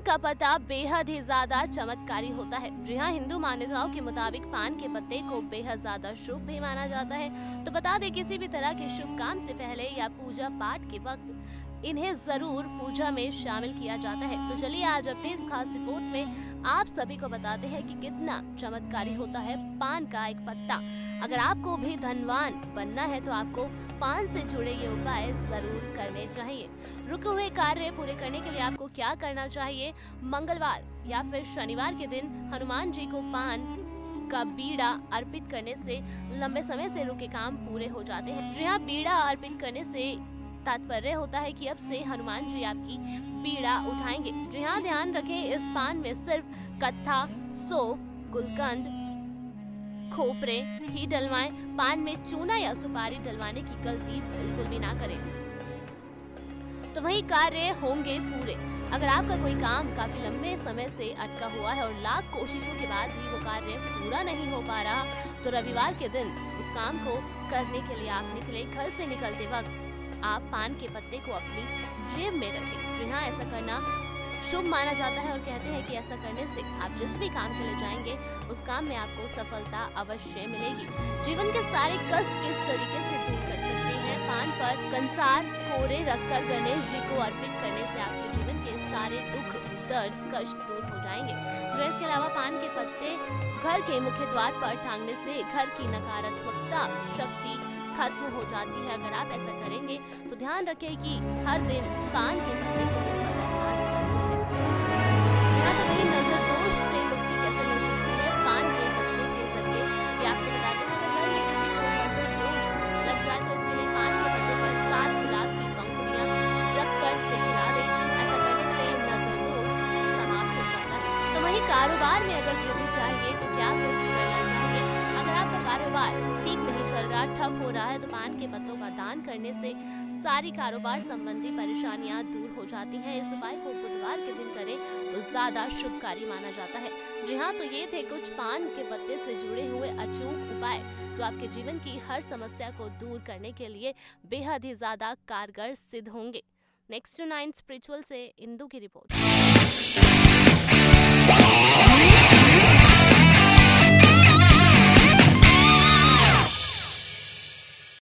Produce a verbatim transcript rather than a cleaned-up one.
का पत्ता बेहद ही ज्यादा चमत्कारी होता है। जी हाँ, हिंदू मान्यताओं के मुताबिक पान के पत्ते को बेहद ज्यादा शुभ भी माना जाता है। तो बता दें, किसी भी तरह के शुभ काम से पहले या पूजा पाठ के वक्त इन्हें जरूर पूजा में शामिल किया जाता है। तो चलिए आज अपने इस खास रिपोर्ट में आप सभी को बताते हैं कि कितना चमत्कारी होता है पान का एक पत्ता। अगर आपको भी धनवान बनना है तो आपको पान से जुड़े ये उपाय जरूर करने चाहिए। रुके हुए कार्य पूरे करने के लिए आपको क्या करना चाहिए? मंगलवार या फिर शनिवार के दिन हनुमान जी को पान का बीड़ा अर्पित करने से लंबे समय से रुके काम पूरे हो जाते हैं। जी हाँ, बीड़ा अर्पित करने से तात्पर्य होता है कि अब से हनुमान जी आपकी बीड़ा उठाएंगे। जी हाँ, ध्यान रखें, इस पान में सिर्फ कत्था, सौंफ, गुलकंद, खोपरे ही डलवाएं। पान में चूना या सुपारी डलवाने की गलती बिल्कुल भी ना करें, तो वही कार्य होंगे पूरे। अगर आपका कोई काम काफी लंबे समय से अटका हुआ है और लाख कोशिशों के बाद भी वो कार्य पूरा नहीं हो पा रहा, तो रविवार के दिन उस काम को करने के लिए आप निकले। घर से निकलते वक्त आप पान के पत्ते को अपनी जेब में रखें। जी हाँ, ऐसा करना शुभ माना जाता है और कहते हैं कि ऐसा करने से आप जिस भी काम के लिए जाएंगे उस काम में आपको सफलता अवश्य मिलेगी। जीवन के सारे कष्ट किस तरीके से दूर कर सकते हैं? पान पर कंसार कोरे रखकर गणेश जी को अर्पित करने से आपके जीवन के सारे दुख, दर्द, कष्ट दूर हो जाएंगे। जो इसके अलावा पान के पत्ते घर के मुख्य द्वार पर टांगने से घर की नकारात्मकता शक्ति खत्म हो जाती है। अगर आप ऐसा करेंगे तो ध्यान रखें कि हर दिन पान के पत्ते को बदलना जरूर है। यहाँ तो वही नजर दोष से मुक्ति कैसे मिल सकती है? पान के पत्तों के जरिए ये आपको बताते हैं। अगर घर में किसी को नजर दोष लग जाए तो इसके लिए पान के पत्ते पर सात गुलाब की पंखुड़ियां रखकर से खिला दें। ऐसा करने से नजर दोष समाप्त हो जाता है। तो वही कारोबार में अगर वृद्धि चाहिए तो क्या कुछ करना चाहिए? अगर आपका कारोबार ठीक नहीं चल रहा, ठप हो रहा है, तो पान के पत्तों का दान करने से सारी कारोबार संबंधी परेशानियां दूर हो जाती हैं। इस उपाय को बुधवार के दिन करें तो ज्यादा शुभकारी माना जाता है। जी हाँ, तो ये थे कुछ पान के पत्ते से जुड़े हुए अचूक उपाय जो आपके जीवन की हर समस्या को दूर करने के लिए बेहद ही ज्यादा कारगर सिद्ध होंगे। नेक्स्ट टू नाइन स्पिरिचुअल से इंदू की रिपोर्ट।